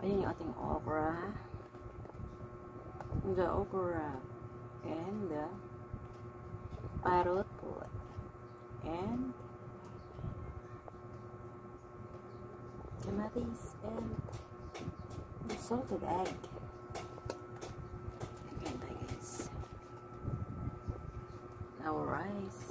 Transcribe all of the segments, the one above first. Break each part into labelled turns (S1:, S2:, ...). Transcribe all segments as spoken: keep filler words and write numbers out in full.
S1: Ayan yung ating okra. The okra and the parrot pot and kamatis and the salted egg. Again, guys. Our rice.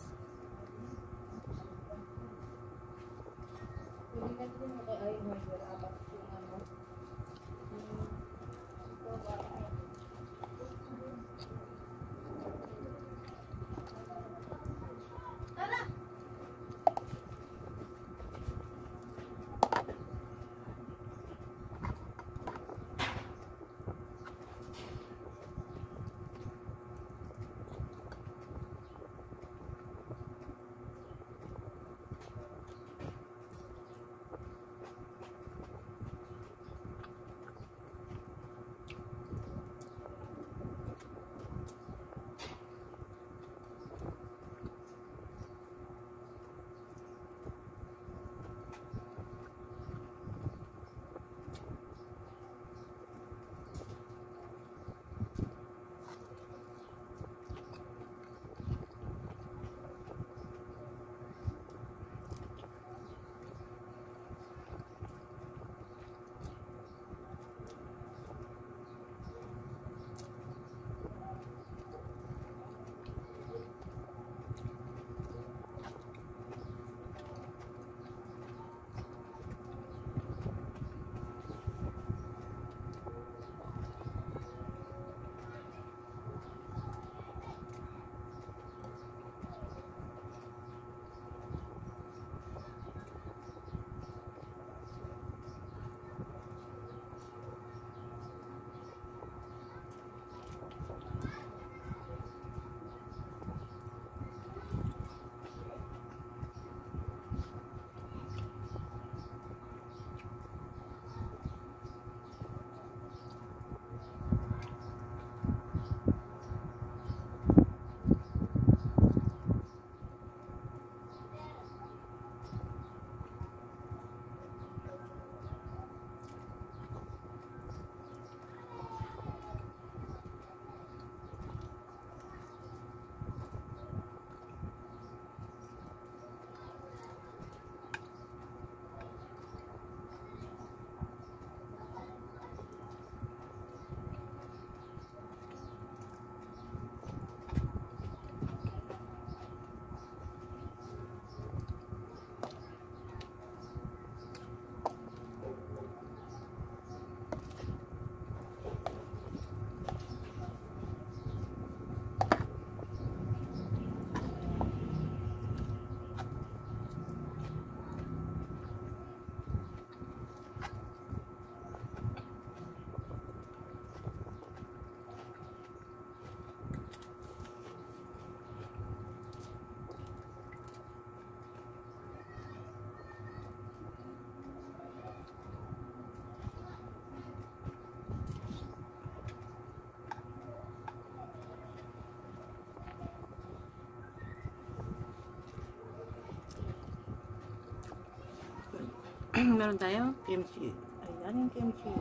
S1: Meron tayo kimchi. Ayan yung kimchi.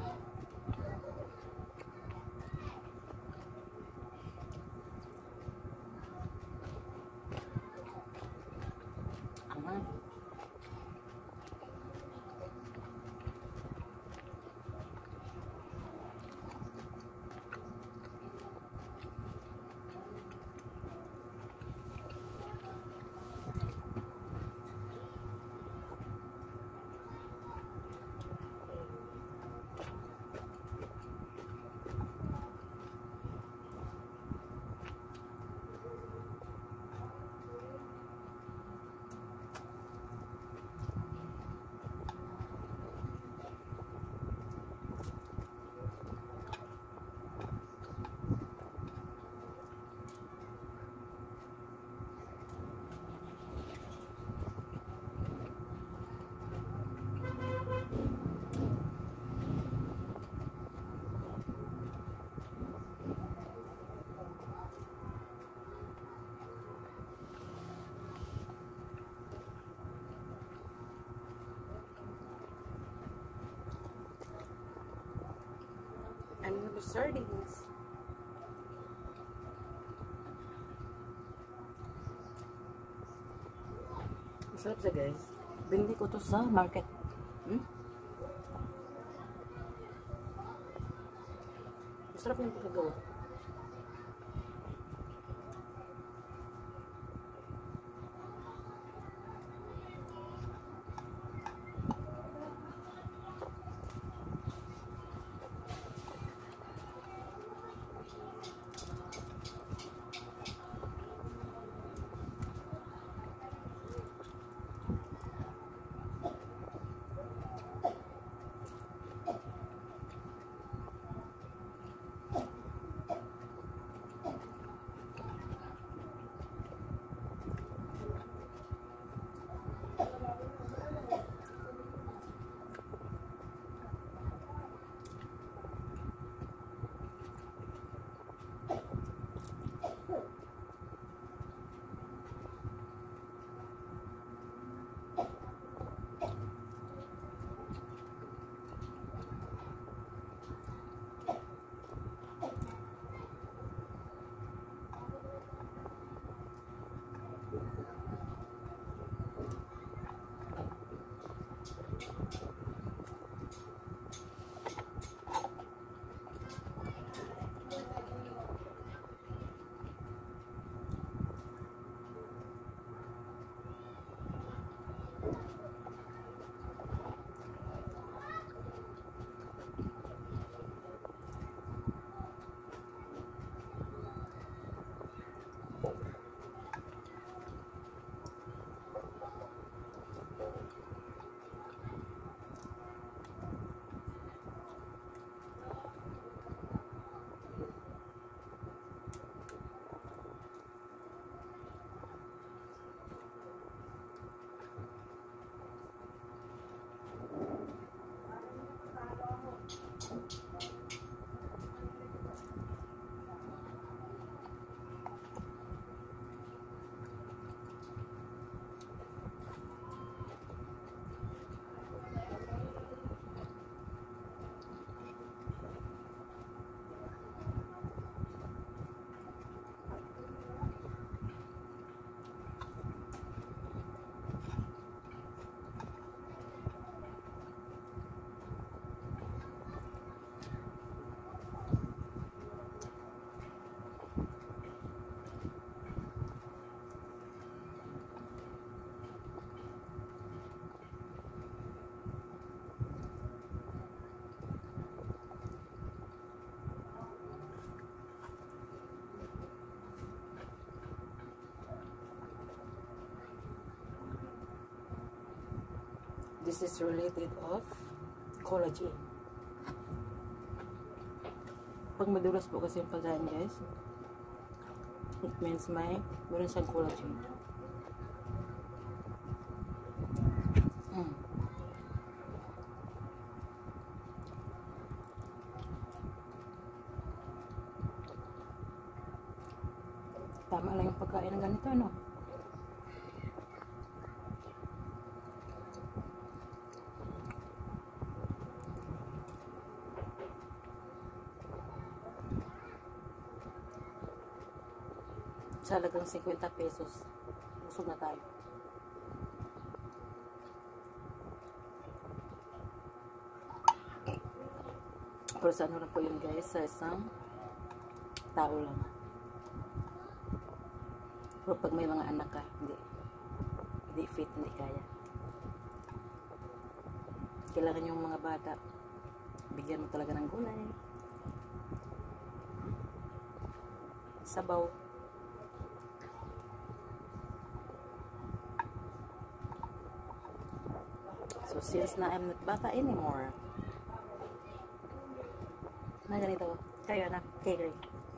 S1: Aman. And the sardines. Masarap siya guys. Binili ko to sa market. Hmm? Masarap yung pagkagawa. This is related of collagen. Pag madulas po kasi yung pagkain guys, it means may meron siyang collagen. Mm. Tama lang yung pagkain ng ganito, no? Sa halagang fifty pesos, busog na tayo. Pero sa ano lang po yun guys, sa isang tao lang. Pero pag may mga anak ka, hindi, hindi fit, hindi kaya. Kailangan yung mga bata, bigyan mo talaga ng gulay, sabaw. So since na I'm not bata anymore, na ganito, kayo na, kayo.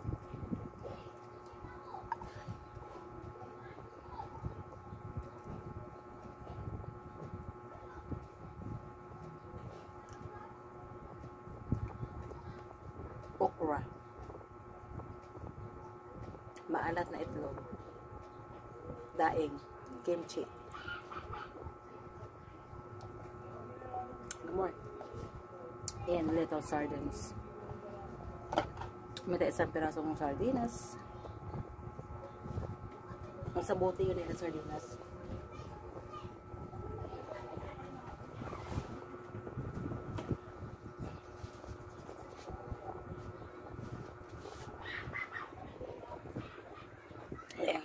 S1: Okra, maalat na itlog, daing, kimchi, more, and little sardines. May isang pirasong sardinas. Ang sa bote yun yung sardinas. Ayan.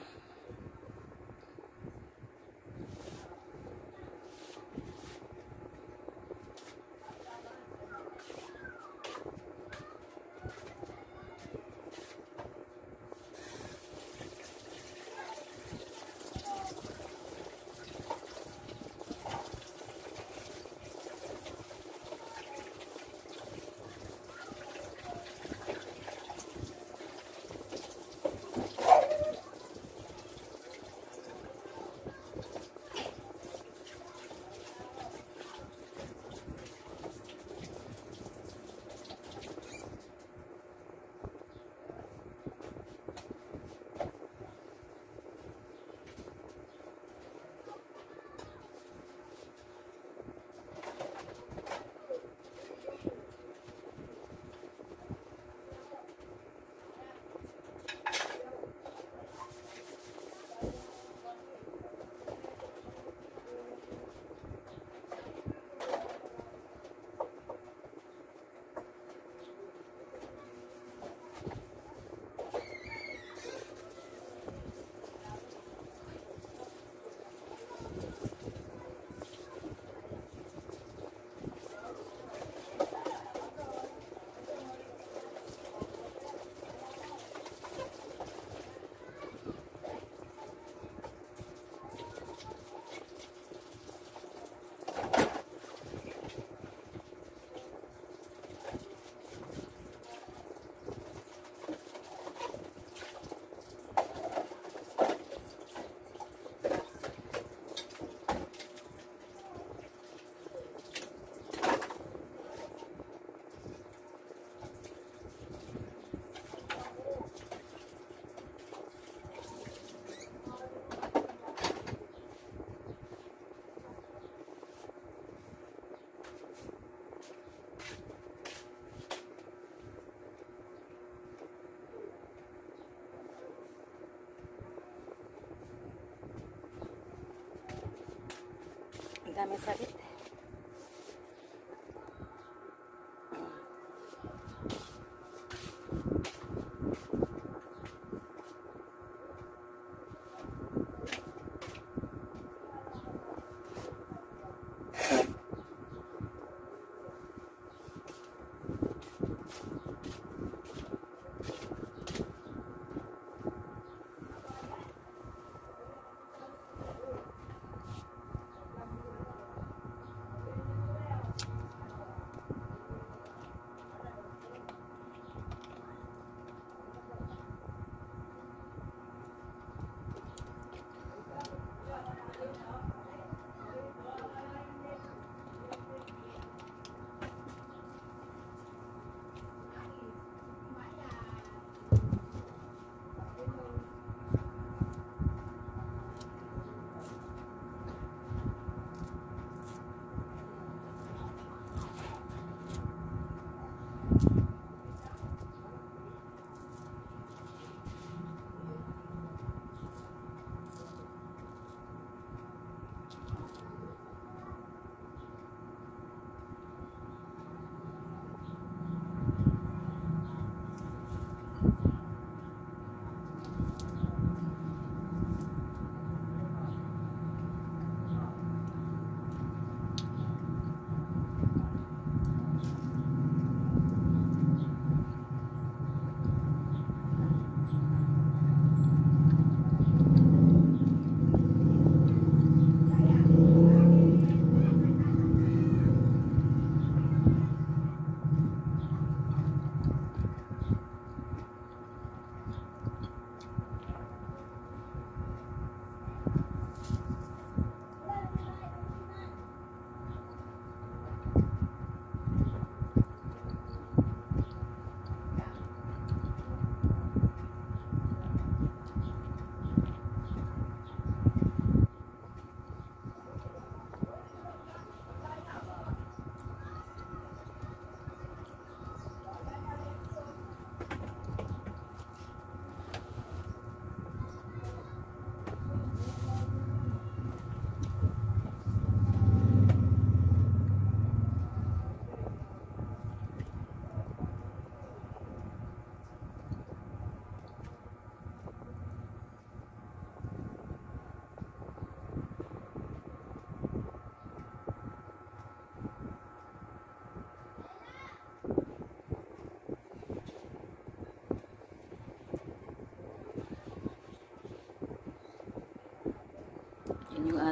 S1: Ang daming sabit.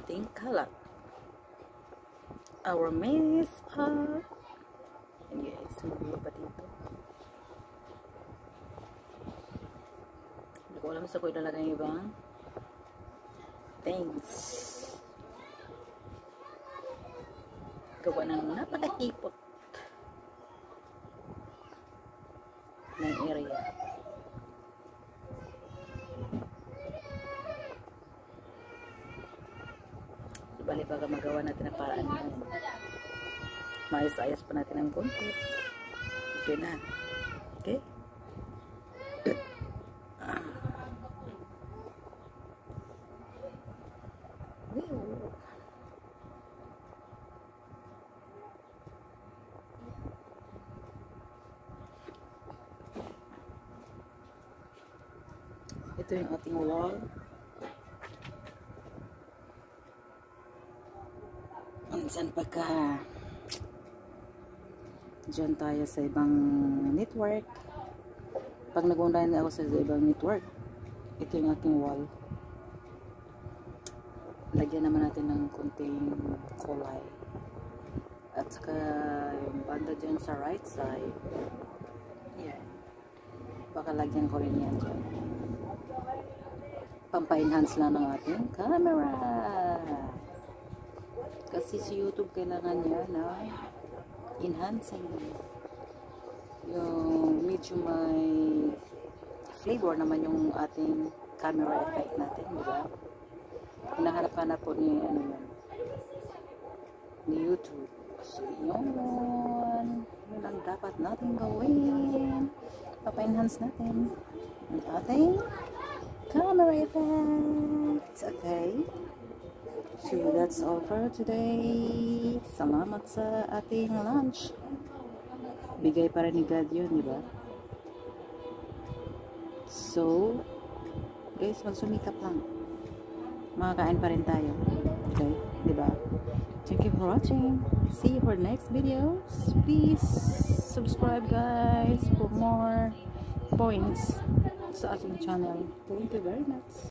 S1: ating kalat. Our mess up. And guys, magulo pa dito. Hindi ko alam sa ko ilalagay yung ibang things. Gawa ng napakahipot ng area. Bali baga magawa natin ang paraan yun. Maayos-ayos pa natin ang konti. Okay na. Okay? Ito yung ating wall. Minsan pagka dyan tayo sa ibang network, pag nag-online ako sa ibang network, ito yung aking wall. Lagyan naman natin ng kunting kulay. At saka yung banda dyan sa right side, yan. Baka lagyan ko rin yan dyan. Pampa-enhance lang ng ating camera. Kasi si YouTube kailangan niya na enhancing. Yung medyo may flavor naman yung ating camera effect natin, di ba? Hinahanap-hanap po ni, ano yan, ni YouTube. So, yun. Yun ang dapat natin gawin. Papa-enhance natin ang ating camera effect. Okay. So that's all for today. Salamat sa ating lunch. Bigay para ni God yun, di ba? So, guys, magsumikap lang. Makakain pa rin tayo. Okay? Di ba? Thank you for watching. See you for next videos. Please subscribe, guys, for more points sa ating channel. Thank you very much.